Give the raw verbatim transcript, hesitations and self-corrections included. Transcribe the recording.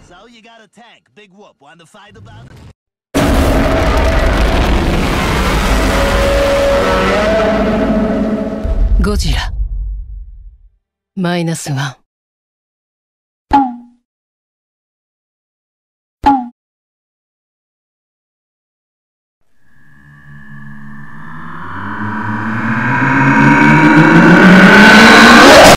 So you got a tank, big whoop. Want to fight about it? ゴジラマイナスワン。